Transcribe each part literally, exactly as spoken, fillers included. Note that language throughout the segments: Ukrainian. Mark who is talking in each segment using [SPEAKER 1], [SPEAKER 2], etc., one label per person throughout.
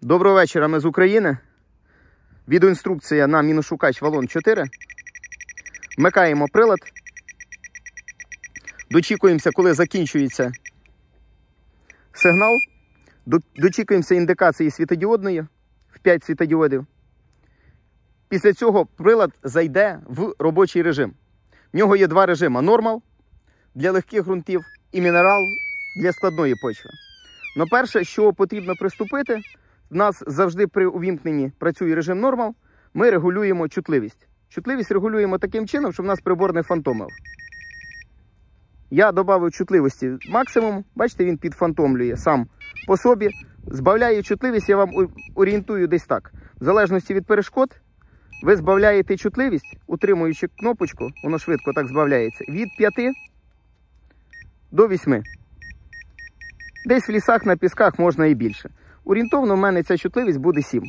[SPEAKER 1] Доброго вечора, ми з України. Відеоінструкція на міношукач Валон чотири. Вмикаємо прилад. Дочікуємося, коли закінчується сигнал. Дочікуємося індикації світодіодної в п'ять світодіодів. Після цього прилад зайде в робочий режим. В нього є два режими. Нормал для легких ґрунтів і мінерал для складної почви. Но перше, що потрібно приступити, у нас завжди при увімкненні працює режим нормал, ми регулюємо чутливість. Чутливість регулюємо таким чином, щоб у нас прибор не фантомив. Я додав чутливості максимум, бачите, він підфантомлює сам по собі. Збавляє чутливість, я вам орієнтую десь так. В залежності від перешкод, ви збавляєте чутливість, утримуючи кнопочку, воно швидко так збавляється, від п'яти до восьми. Десь в лісах, на пісках можна і більше. Орієнтовно в мене ця чутливість буде сім.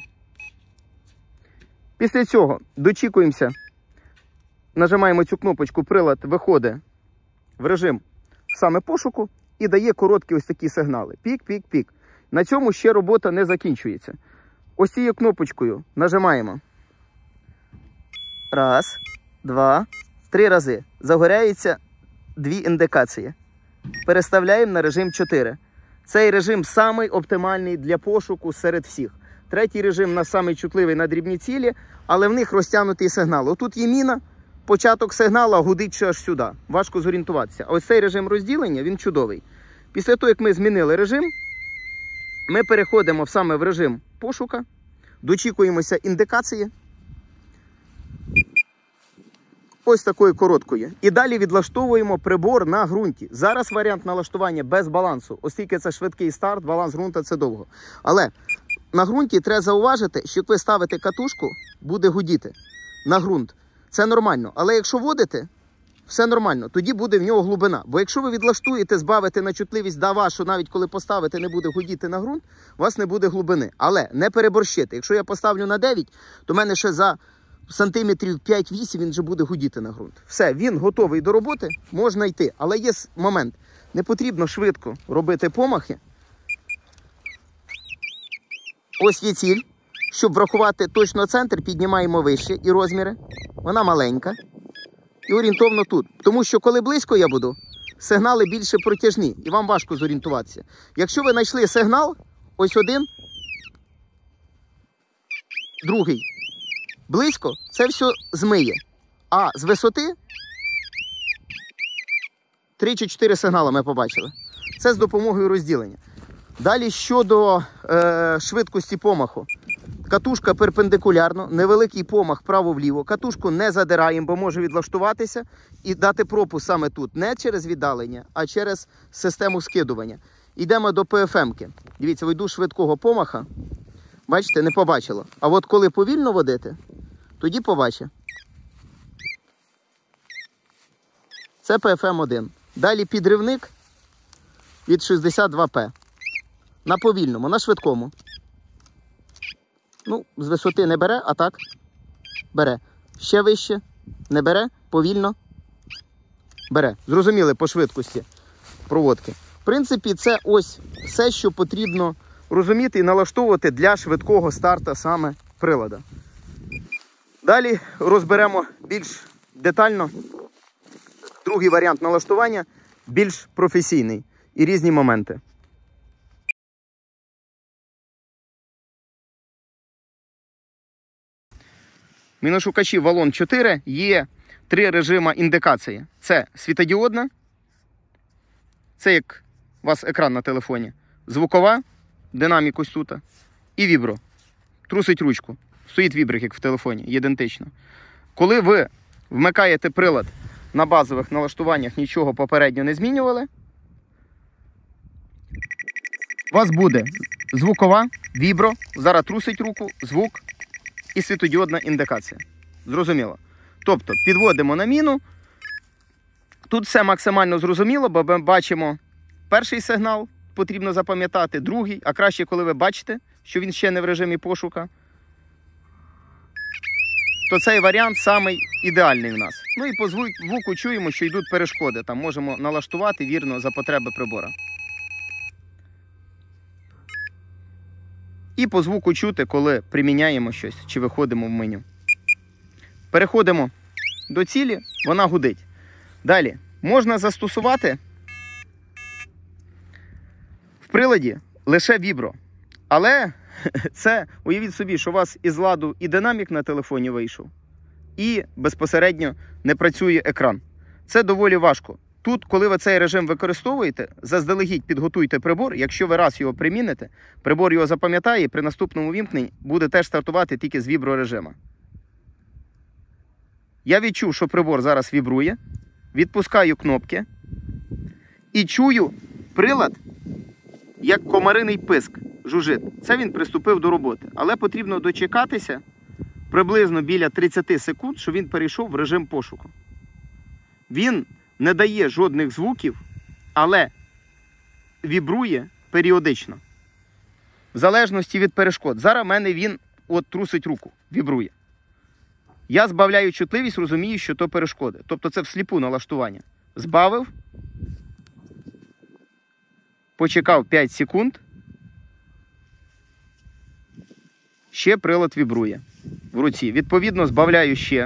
[SPEAKER 1] Після цього дочікуємося, нажимаємо цю кнопочку, прилад виходить в режим саме пошуку і дає короткі ось такі сигнали. Пік, пік, пік. На цьому ще робота не закінчується. Ось цією кнопочкою нажимаємо. Раз, два, три рази. Загоряються дві індикації. Переставляємо на режим чотири. Цей режим самий оптимальний для пошуку серед всіх. Третій режим у нас самий чутливий на дрібні цілі, але в них розтягнутий сигнал. Отут є міна, початок сигналу гудить аж сюди. Важко зорієнтуватися. А ось цей режим розділення, він чудовий. Після того, як ми змінили режим, ми переходимо саме в режим пошука, дочікуємося індикації. Ось такою короткою. І далі відлаштовуємо прибор на ґрунті. Зараз варіант налаштування без балансу, оскільки це швидкий старт, баланс ґрунта це довго. Але на ґрунті треба зауважити, що як ви ставите катушку, буде гудіти на ґрунт. Це нормально. Але якщо водите, все нормально, тоді буде в нього глибина. Бо якщо ви відлаштуєте, збавите на чутливість до вашу, навіть коли поставите, не буде гудіти на ґрунт, у вас не буде глибини. Але не переборщити. Якщо я поставлю на дев'ять, то в мене ще за сантиметрів п'ять-вісім він вже буде гудіти на ґрунт. Все, він готовий до роботи, можна йти. Але є момент, не потрібно швидко робити помахи. Ось є ціль. Щоб врахувати точно центр, піднімаємо вище і розміри. Вона маленька. І орієнтовно тут. Тому що коли близько я буду, сигнали більше протяжні. І вам важко зорієнтуватися. Якщо ви знайшли сигнал, ось один, другий, близько, це все змиє. А з висоти три чи чотири сигнали ми побачили. Це з допомогою розділення. Далі щодо е, швидкості помаху. Катушка перпендикулярно, невеликий помах право-вліво. Катушку не задираємо, бо може відлаштуватися і дати пропуск саме тут. Не через віддалення, а через систему скидування. Йдемо до пе еф ем-ки. Дивіться, вийду швидкого помаха. Бачите, не побачило. А от коли повільно водити, тоді побачить. Це пе еф ем один. Далі підривник від шістдесят два пе. На повільному, на швидкому. Ну, з висоти не бере, а так бере. Ще вище, не бере, повільно бере. Зрозуміли по швидкості проводки. В принципі, це ось все, що потрібно розуміти і налаштовувати для швидкого старту саме прилада. Далі розберемо більш детально другий варіант налаштування, більш професійний і різні моменти. В міношукачі Валон чотири є три режими індикації. Це світодіодна, це як у вас екран на телефоні, звукова, динамік ось тут, і вібро. Трусить ручку. Стоїть вібрик, як в телефоні, ідентично. Коли ви вмикаєте прилад на базових налаштуваннях, нічого попередньо не змінювали, у вас буде звукова, вібро, зараз трусить руку, звук і світодіодна індикація. Зрозуміло. Тобто, підводимо на міну. Тут все максимально зрозуміло, бо ми бачимо перший сигнал, потрібно запам'ятати, другий, а краще, коли ви бачите, що він ще не в режимі пошука, то цей варіант самий ідеальний в нас. Ну і по звуку чуємо, що йдуть перешкоди. Там можемо налаштувати вірно за потреби прибора. І по звуку чути, коли приміняємо щось чи виходимо в меню. Переходимо до цілі, вона гудить. Далі, можна застосувати в приладі лише вібро. Але це, уявіть собі, що у вас із ладу і динамік на телефоні вийшов, і безпосередньо не працює екран. Це доволі важко. Тут, коли ви цей режим використовуєте, заздалегідь підготуйте прибор. Якщо ви раз його приміните, прибор його запам'ятає і при наступному вімкненні буде теж стартувати тільки з віброрежима. Я відчув, що прибор зараз вібрує, відпускаю кнопки і чую прилад, як комариний писк, жужжить. Це він приступив до роботи. Але потрібно дочекатися приблизно біля тридцяти секунд, щоб він перейшов в режим пошуку. Він не дає жодних звуків, але вібрує періодично. В залежності від перешкод. Зараз в мене він от трусить руку, вібрує. Я збавляю чутливість, розумію, що то перешкоди. Тобто це всліпу налаштування. Збавив, почекав п'ять секунд, ще прилад вібрує в руці. Відповідно, збавляю ще.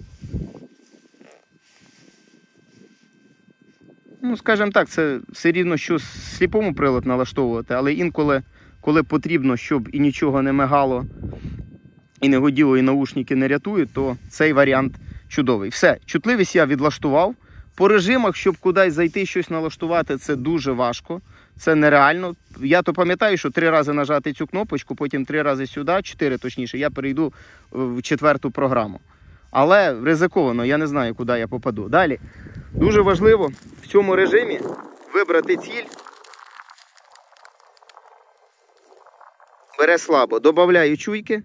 [SPEAKER 1] Ну, скажімо так, це все рівно, що сліпому прилад налаштовувати, але інколи, коли потрібно, щоб і нічого не мигало, і не годіло, і наушники не рятують, то цей варіант чудовий. Все, чутливість я відлаштував. По режимах, щоб кудись зайти, щось налаштувати, це дуже важко. Це нереально. Я то пам'ятаю, що три рази нажати цю кнопочку, потім три рази сюди, чотири точніше, я перейду в четверту програму. Але ризиковано, я не знаю, куди я попаду. Далі, дуже важливо в цьому режимі вибрати ціль. Бере слабо, додаю чуйки.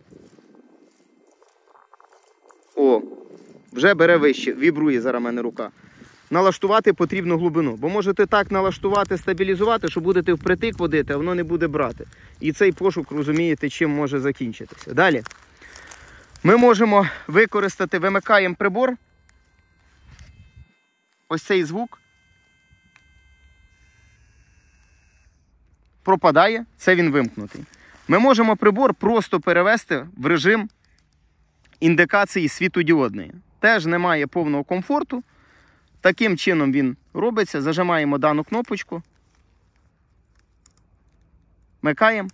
[SPEAKER 1] О, вже бере вище, вібрує зараз в мене рука. Налаштувати потрібно глибину, бо можете так налаштувати, стабілізувати, що будете впритик водити, а воно не буде брати. І цей пошук, розумієте, чим може закінчитися. Далі. Ми можемо використати, вимикаємо прибор. Ось цей звук. Пропадає, це він вимкнутий. Ми можемо прибор просто перевести в режим індикації світодіодної. Теж немає повного комфорту. Таким чином він робиться. Зажимаємо дану кнопочку. Вмикаємо.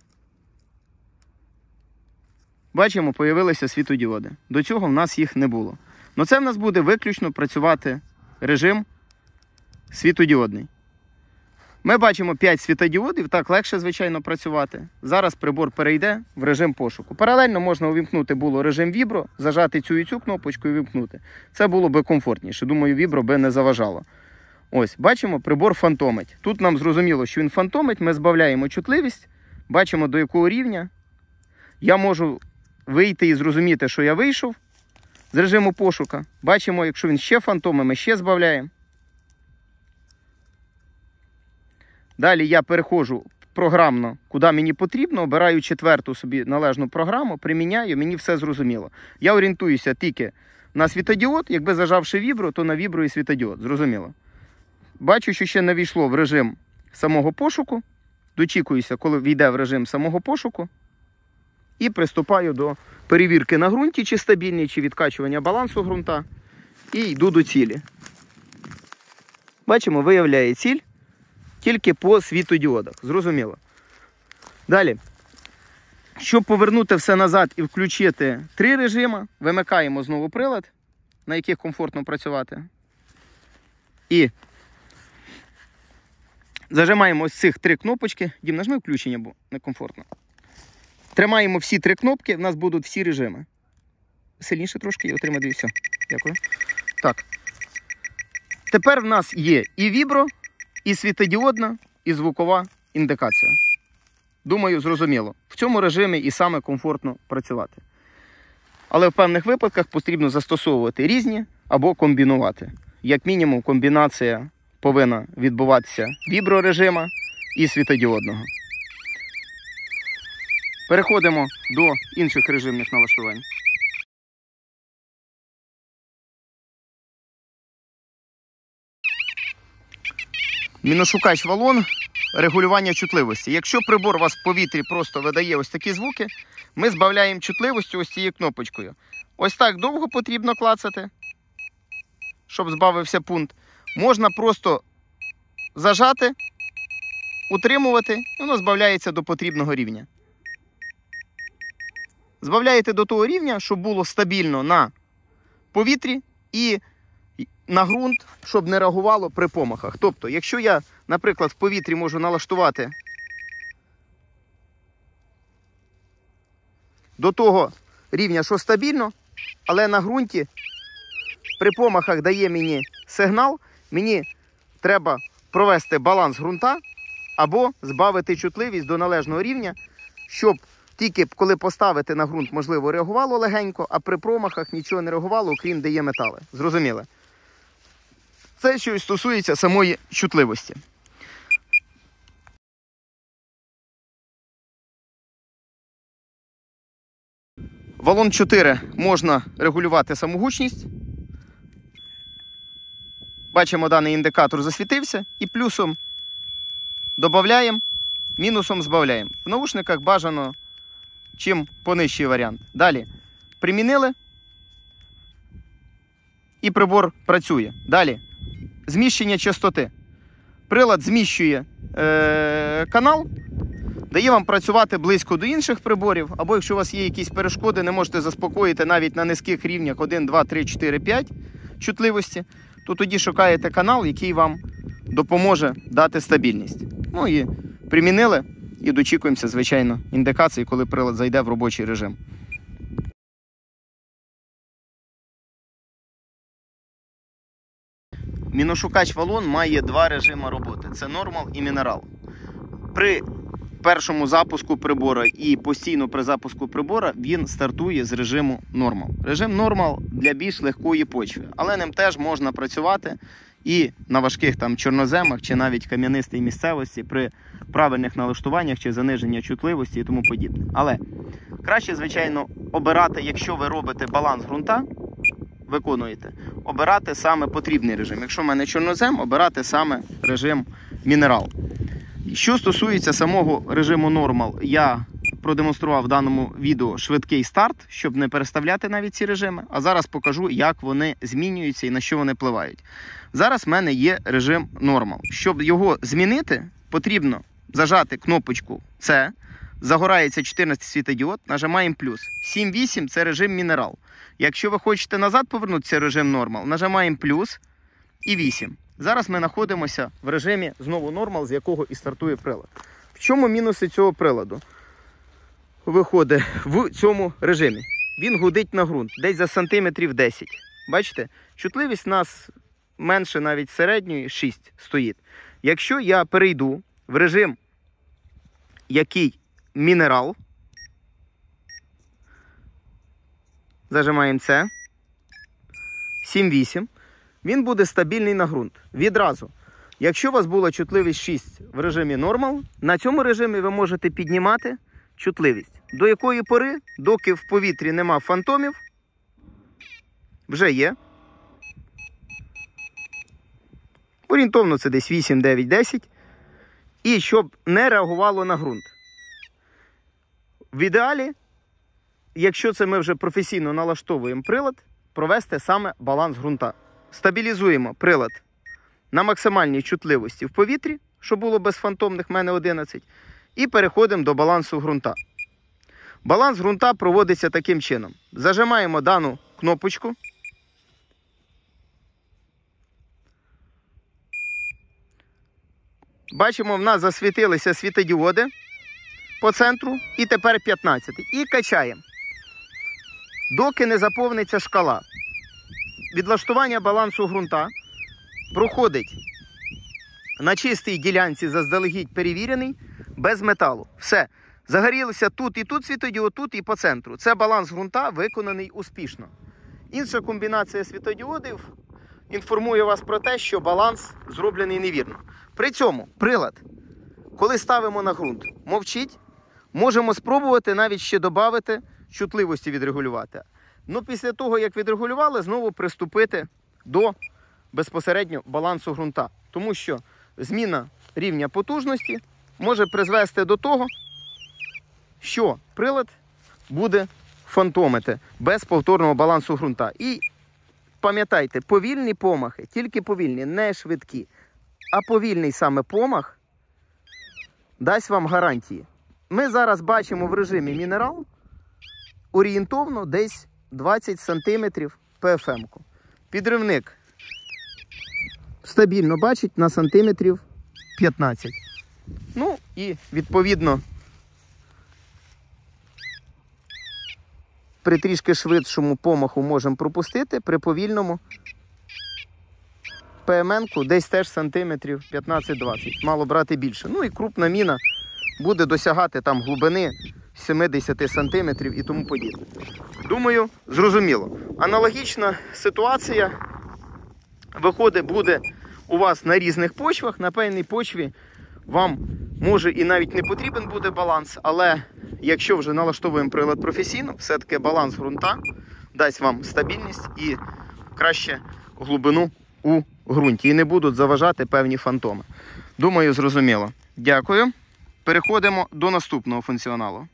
[SPEAKER 1] Бачимо, появилися світодіоди. До цього в нас їх не було. Но це в нас буде виключно працювати режим світодіодний. Ми бачимо п'ять світодіодів, так легше, звичайно, працювати. Зараз прибор перейде в режим пошуку. Паралельно можна увімкнути було режим вібро, зажати цю і цю кнопочку і увімкнути. Це було би комфортніше. Думаю, вібро би не заважало. Ось, бачимо, прибор фантомить. Тут нам зрозуміло, що він фантомить, ми збавляємо чутливість, бачимо до якого рівня. Я можу вийти і зрозуміти, що я вийшов з режиму пошука. Бачимо, якщо він ще фантомить, ми ще збавляємо. Далі я переходжу програмно, куди мені потрібно, обираю четверту собі належну програму, приміняю, мені все зрозуміло. Я орієнтуюся тільки на світодіод, якби зажавши вібро, то на вібро і світодіод, зрозуміло. Бачу, що ще не війшло в режим самого пошуку, дочікуюся, коли війде в режим самого пошуку, і приступаю до перевірки на ґрунті, чи стабільний, чи відкачування балансу ґрунта, і йду до цілі. Бачимо, виявляє ціль. Тільки по світодіодах. Зрозуміло. Далі. Щоб повернути все назад і включити три режими, вимикаємо знову прилад, на яких комфортно працювати. І зажимаємо ось цих три кнопочки. Дім, нажми включення, бо некомфортно. Тримаємо всі три кнопки, в нас будуть всі режими. Сильніше трошки і отримати все. Дякую. Так. Тепер в нас є і вібро, і світодіодна, і звукова індикація. Думаю, зрозуміло. В цьому режимі і саме комфортно працювати. Але в певних випадках потрібно застосовувати різні або комбінувати. Як мінімум, комбінація повинна відбуватися віброрежима і світодіодного. Переходимо до інших режимних налаштувань. Міношукач валон. регулювання чутливості. Якщо прибор у вас в повітрі просто видає ось такі звуки, ми збавляємо чутливості ось цією кнопочкою. Ось так довго потрібно клацати, щоб збавився пункт. Можна просто зажати, утримувати, і воно збавляється до потрібного рівня. Збавляєте до того рівня, щоб було стабільно на повітрі і на ґрунт, щоб не реагувало при помахах. Тобто, якщо я, наприклад, в повітрі можу налаштувати до того рівня, що стабільно, але на ґрунті при помахах дає мені сигнал, мені треба провести баланс ґрунта або збавити чутливість до належного рівня, щоб тільки коли поставити на ґрунт, можливо, реагувало легенько, а при промахах нічого не реагувало, окрім де є метали. Зрозуміли? Це що і стосується самої чутливості. Валон чотири можна регулювати саму гучність. Бачимо, даний індикатор засвітився і плюсом додаємо, мінусом збавляємо. В наушниках бажано чим понижчий варіант. Далі примінили і прибор працює. Далі зміщення частоти. Прилад зміщує е- канал, дає вам працювати близько до інших приборів, або якщо у вас є якісь перешкоди, не можете заспокоїти навіть на низьких рівнях один, два, три, чотири, п'ять чутливості, то тоді шукаєте канал, який вам допоможе дати стабільність. Ну і примінили, і дочікуємося, звичайно, індикації, коли прилад зайде в робочий режим. Міношукач Валон має два режими роботи. Це нормал і мінерал. При першому запуску прибора і постійно при запуску прибора він стартує з режиму нормал. Режим нормал для більш легкої почви, але ним теж можна працювати і на важких там чорноземах, чи навіть кам'янистій місцевості при правильних налаштуваннях, чи заниження чутливості і тому подібне. Але краще, звичайно, обирати, якщо ви робите баланс ґрунта, виконуєте, обирати саме потрібний режим. Якщо в мене чорнозем, обирати саме режим мінерал. Що стосується самого режиму нормал, я продемонстрував в даному відео швидкий старт, щоб не переставляти навіть ці режими. А зараз покажу, як вони змінюються і на що вони впливають. Зараз в мене є режим нормал. Щоб його змінити, потрібно зажати кнопочку С, загорається чотирнадцять світодіод, нажимаємо плюс. сім вісім – це режим мінерал. Якщо ви хочете назад повернутися в режим нормал, нажимаємо плюс і вісім. Зараз ми знаходимося в режимі знову нормал, з якого і стартує прилад. В чому мінуси цього приладу? Виходить в цьому режимі. Він гудить на ґрунт, десь за сантиметрів десять. Бачите? Чутливість у нас менше навіть середньої, шість стоїть. Якщо я перейду в режим, який мінерал, зажимаємо С, сім вісім, він буде стабільний на ґрунт. Відразу. Якщо у вас була чутливість шість в режимі нормал, на цьому режимі ви можете піднімати чутливість. До якої пори, доки в повітрі нема фантомів, вже є. Орієнтовно це десь вісім, дев'ять, десять. І щоб не реагувало на ґрунт. В ідеалі, якщо це ми вже професійно налаштовуємо прилад, провести саме баланс ґрунта. Стабілізуємо прилад на максимальній чутливості в повітрі, щоб було без фантомних, в мене одинадцять, і переходимо до балансу ґрунта. Баланс ґрунта проводиться таким чином. Зажимаємо дану кнопочку. Бачимо, в нас засвітилися світодіоди по центру, і тепер п'ятнадцять. І качаємо, доки не заповниться шкала. Відлаштування балансу ґрунта проходить на чистій ділянці, заздалегідь перевірений, без металу. Все. Загорілося тут і тут світодіод, тут і по центру. Це баланс ґрунта виконаний успішно. Інша комбінація світодіодів інформує вас про те, що баланс зроблений невірно. При цьому прилад, коли ставимо на ґрунт, мовчить, можемо спробувати навіть ще додати чутливості відрегулювати. Ну, після того, як відрегулювали, знову приступити до безпосередньо балансу ґрунта. Тому що зміна рівня потужності може призвести до того, що прилад буде фантомити без повторного балансу ґрунта. І пам'ятайте, повільні помахи, тільки повільні, не швидкі, а повільний саме помах дасть вам гарантії. Ми зараз бачимо в режимі мінерал орієнтовно десь двадцять сантиметрів пі еф ем-ку. Підривник стабільно бачить на сантиметрів п'ятнадцять. Ну і відповідно при трішки швидшому помаху можемо пропустити, при повільному пі ем ен-ку десь теж сантиметрів п'ятнадцять-двадцять. Мало брати більше. Ну і крупна міна буде досягати там глибини сімдесят сантиметрів і тому подібне. Думаю, зрозуміло. Аналогічна ситуація виходить буде у вас на різних почвах. На певній почві вам може і навіть не потрібен буде баланс, але якщо вже налаштовуємо прилад професійно, все-таки баланс ґрунта дасть вам стабільність і краще глибину у ґрунті. І не будуть заважати певні фантоми. Думаю, зрозуміло. Дякую. Переходимо до наступного функціоналу.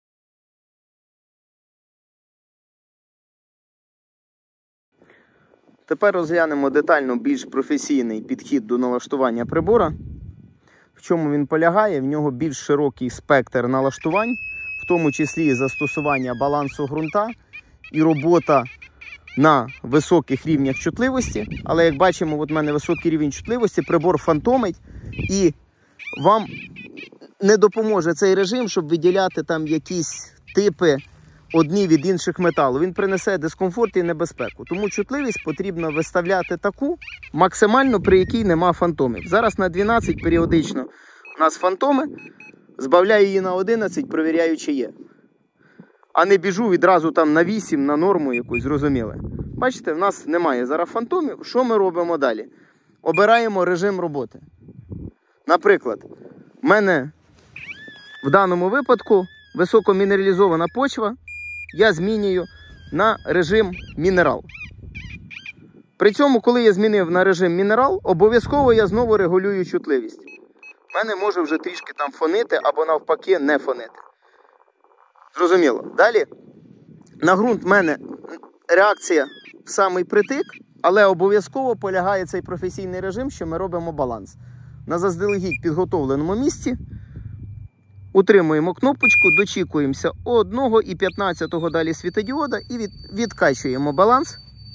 [SPEAKER 1] Тепер розглянемо детально більш професійний підхід до налаштування прибора. В чому він полягає? В нього більш широкий спектр налаштувань, в тому числі і застосування балансу ґрунта і робота на високих рівнях чутливості. Але як бачимо, от в мене високий рівень чутливості, прибор фантомить і вам не допоможе цей режим, щоб виділяти там якісь типи одні від інших металу. Він принесе дискомфорт і небезпеку. Тому чутливість потрібно виставляти таку, максимально при якій нема фантомів. Зараз на дванадцять періодично у нас фантоми, збавляю її на одинадцять, провіряю, чи є. А не біжу відразу там на вісім, на норму якусь, зрозуміли. Бачите, в нас немає зараз фантомів. Що ми робимо далі? Обираємо режим роботи. Наприклад, в мене в даному випадку високомінералізована почва, я змінюю на режим мінерал. При цьому, коли я змінив на режим мінерал, обов'язково я знову регулюю чутливість. В мене може вже трішки там фонити або навпаки не фонити. Зрозуміло. Далі на ґрунт в мене реакція в самий притик, але обов'язково полягає цей професійний режим, що ми робимо баланс. На заздалегідь підготовленому місці утримуємо кнопочку, дочікуємося одного і п'ятнадцятого далі світодіода і від, відкачуємо баланс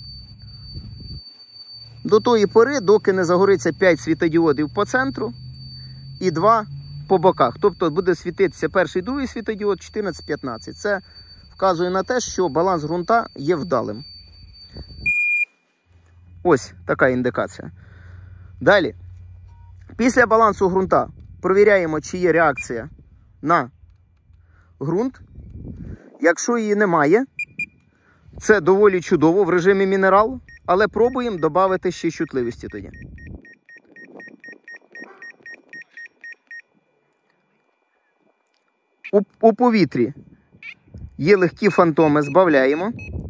[SPEAKER 1] до тої пори, доки не загориться п'ять світодіодів по центру і два по боках. Тобто буде світитися перший і другий світодіод чотирнадцять п'ятнадцять. Це вказує на те, що баланс ґрунта є вдалим. Ось така індикація. Далі. Після балансу ґрунта провіряємо, чи є реакція на ґрунт. Якщо її немає, це доволі чудово в режимі мінерал, але пробуємо додати ще чутливості тоді. У, у повітрі є легкі фантоми, збавляємо.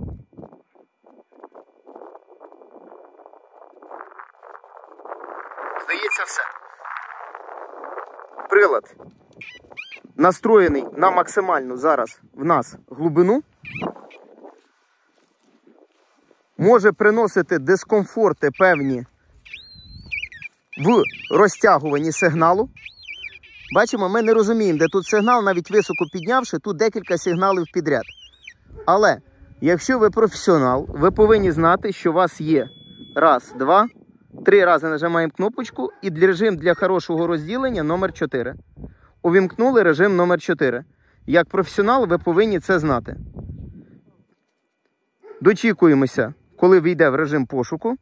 [SPEAKER 1] Здається, все. Прилад настроєний на максимальну зараз в нас глибину. Може приносити дискомфорти певні в розтягуванні сигналу. Бачимо, ми не розуміємо, де тут сигнал, навіть високо піднявши, тут декілька сигналів підряд. Але, якщо ви професіонал, ви повинні знати, що у вас є раз, два, три рази нажимаємо кнопочку і для режим для хорошого розділення номер чотири. Увімкнули режим номер чотири. Як професіонал ви повинні це знати. Дочікуємося, коли війде в режим пошуку.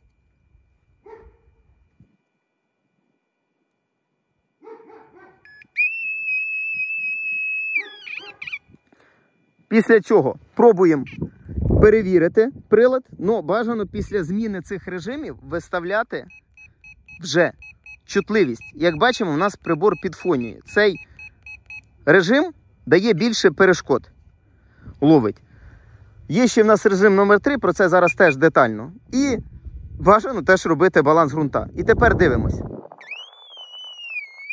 [SPEAKER 1] Після цього пробуємо перевірити прилад, але бажано після зміни цих режимів виставляти вже чутливість. Як бачимо, у нас прибор підфонює. Цей режим дає більше перешкод. Ловить. Є ще в нас режим номер три, про це зараз теж детально. І бажано теж робити баланс ґрунта. І тепер дивимося.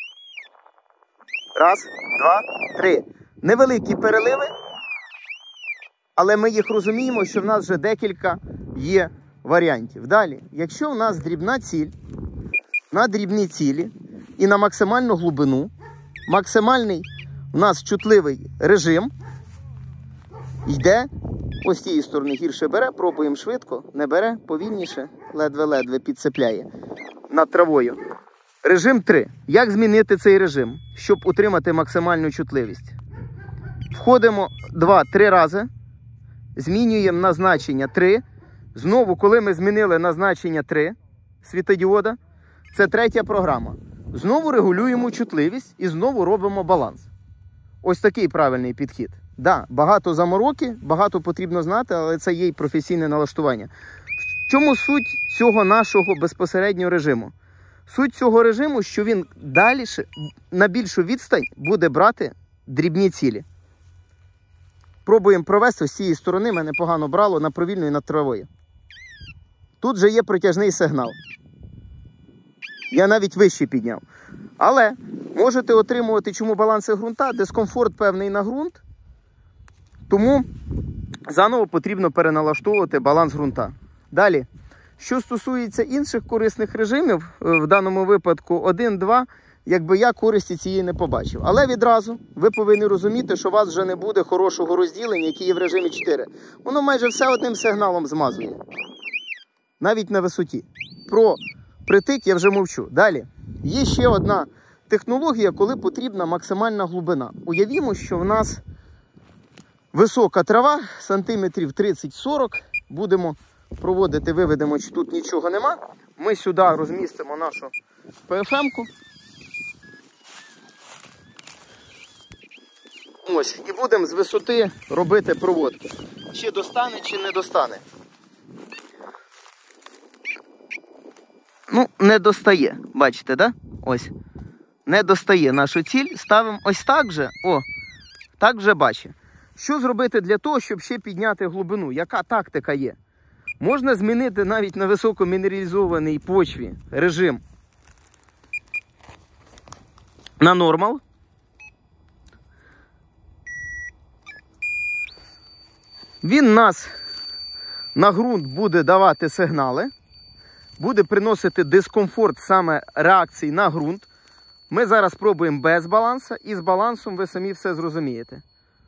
[SPEAKER 1] Раз, два, три. Невеликі переливи, але ми їх розуміємо, що в нас вже декілька є варіантів. Далі, якщо в нас дрібна ціль, на дрібні цілі і на максимальну глибину, максимальний у нас чутливий режим йде, ось з цієї сторони гірше бере, пробуємо швидко, не бере, повільніше, ледве-ледве підцепляє над травою. Режим три. Як змінити цей режим, щоб утримати максимальну чутливість? Входимо два-три рази, змінюємо на значення три. Знову, коли ми змінили на значення три світодіода, це третя програма. Знову регулюємо чутливість і знову робимо баланс. Ось такий правильний підхід. Так, да, багато замороки, багато потрібно знати, але це є й професійне налаштування. В чому суть цього нашого безпосереднього режиму? Суть цього режиму, що він далі на більшу відстань буде брати дрібні цілі. Пробуємо провести з цієї сторони, мене погано брало на провільну і над травою. Тут же є протяжний сигнал. Я навіть вище підняв. Але можете отримувати, чому баланси ґрунта, дискомфорт певний на ґрунт, тому заново потрібно переналаштовувати баланс ґрунта. Далі, що стосується інших корисних режимів, в даному випадку один-два, якби я користі цієї не побачив. Але відразу ви повинні розуміти, що у вас вже не буде хорошого розділення, яке є в режимі чотири. Воно майже все одним сигналом змазує. Навіть на висоті. Про притик я вже мовчу. Далі. Є ще одна технологія, коли потрібна максимальна глибина. Уявімо, що в нас висока трава, сантиметрів тридцять-сорок. Будемо проводити, виведемо, чи тут нічого нема. Ми сюди розмістимо нашу пе еф ем-ку. Ось, і будемо з висоти робити проводки. Чи достане, чи не достане. Ну, не достає. Бачите, да? Ось. Не достає нашу ціль. Ставимо ось так же. О, так вже бачить. Що зробити для того, щоб ще підняти глибину? Яка тактика є? Можна змінити навіть на високомінералізованій почві режим на нормал. Він нас на ґрунт буде давати сигнали, буде приносити дискомфорт саме реакції на ґрунт. Ми зараз пробуємо без балансу, і з балансом ви самі все зрозумієте.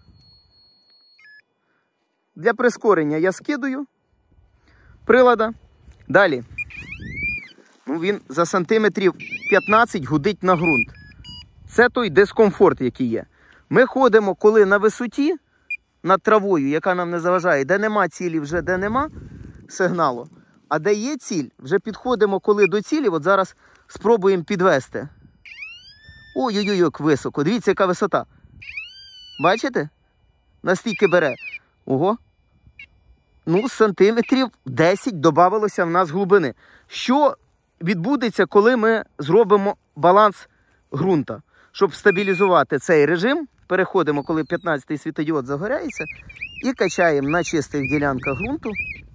[SPEAKER 1] Для прискорення я скидаю прилада. Далі. Ну, він за сантиметрів п'ятнадцять гудить на ґрунт. Це той дискомфорт, який є. Ми ходимо, коли на висоті, над травою, яка нам не заважає, де нема цілі, вже де нема сигналу, а де є ціль, вже підходимо, коли до цілі, от зараз спробуємо підвести. Ой-ой-ой, як високо. Дивіться, яка висота. Бачите? Настільки бере. Ого. Ну, сантиметрів десять додавалося в нас глибини. Що відбудеться, коли ми зробимо баланс ґрунта? Щоб стабілізувати цей режим, переходимо, коли п'ятнадцятий світодіод загоряється, і качаємо на чистих ділянках ґрунту.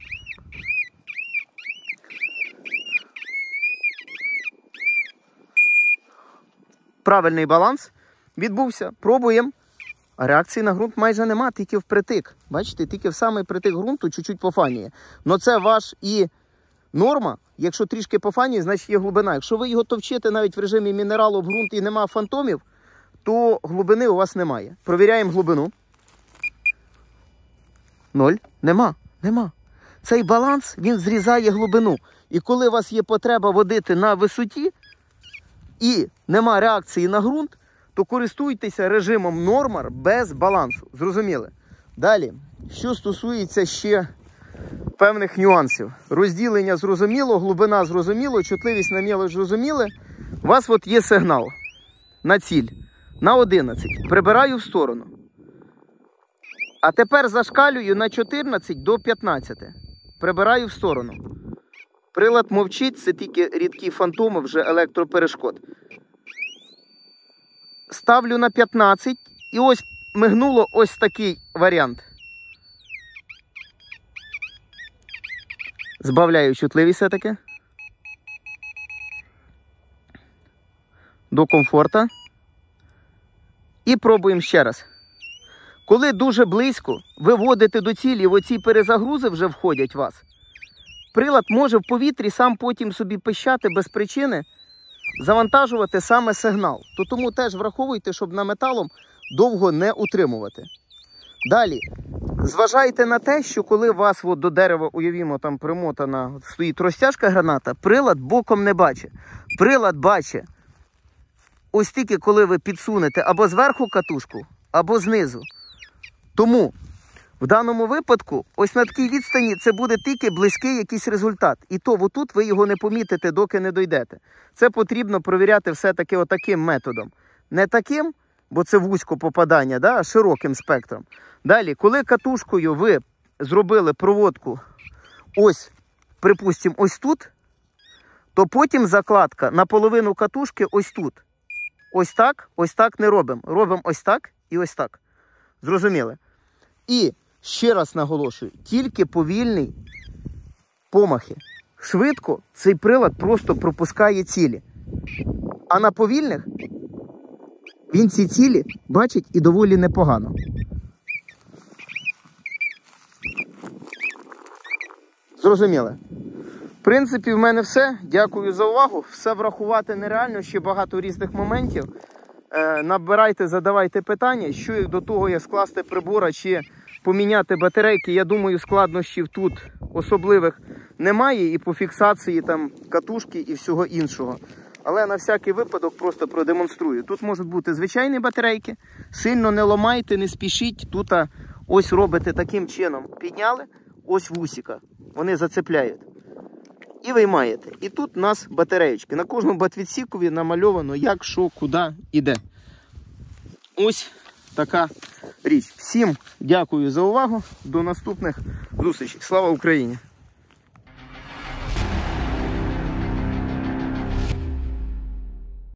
[SPEAKER 1] Правильний баланс відбувся. Пробуємо. А реакції на ґрунт майже нема, тільки впритик. Бачите, тільки в самий притик ґрунту чуть-чуть пофаніє. Но це ваш і норма. Якщо трішки пофаніє, значить є глибина. Якщо ви його товчите навіть в режимі мінералу в ґрунт і нема фантомів, то глибини у вас немає. Провіряємо глибину. Ноль. Нема. Нема. Цей баланс, він зрізає глибину. І коли у вас є потреба водити на висоті і нема реакції на ґрунт, то користуйтеся режимом нормар без балансу. Зрозуміли? Далі, що стосується ще певних нюансів. Розділення зрозуміло, глибина зрозуміло, чутливість на мілоч зрозуміли. У вас от є сигнал на ціль. На одинадцять. Прибираю в сторону. А тепер зашкалюю на чотирнадцять до п'ятнадцяти. Прибираю в сторону. Прилад мовчить, це тільки рідкі фантоми, вже електроперешкод. Ставлю на п'ятнадцять і ось мигнуло ось такий варіант. Збавляю чутливість все-таки. До комфорта. І пробуємо ще раз. Коли дуже близько ви вводите до цілі, оці перезагрузи вже входять в вас, прилад може в повітрі сам потім собі пищати без причини, завантажувати саме сигнал. То тому теж враховуйте, щоб на металом довго не утримувати. Далі, зважайте на те, що коли у вас от до дерева, уявімо, там примотана, стоїть розтяжка граната, прилад боком не бачить. Прилад бачить ось тільки, коли ви підсунете або зверху катушку, або знизу. Тому в даному випадку, ось на такій відстані, це буде тільки близький якийсь результат. І то отут ви його не помітите, доки не дойдете. Це потрібно провіряти все-таки отаким методом. Не таким, бо це вузько попадання, да, а широким спектром. Далі, коли катушкою ви зробили проводку ось, припустимо, ось тут, то потім закладка на половину катушки ось тут. Ось так, ось так не робимо. Робимо ось так і ось так. Зрозуміли? І ще раз наголошую, тільки повільний помахи. Швидко цей прилад просто пропускає цілі. А на повільних він ці цілі бачить і доволі непогано. Зрозуміли? В принципі, в мене все. Дякую за увагу. Все врахувати нереально, ще багато різних моментів. Е, набирайте, задавайте питання, що як до того, як скласти прибора чи поміняти батарейки. Я думаю, складнощів тут особливих немає і по фіксації там катушки і всього іншого. Але на всякий випадок просто продемонструю. Тут можуть бути звичайні батарейки. Сильно не ламайте, не спішіть. Тут ось робите таким чином. Підняли, ось вусика. Вони зацепляють. І виймаєте. І тут у нас батареєчки. На кожному батвідсікові намальовано, як, що, куди іде. Ось така річ. Всім дякую за увагу. До наступних зустрічей. Слава Україні!